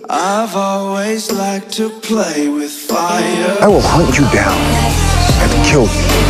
I've always liked to play with fire. I will hunt you down and kill you.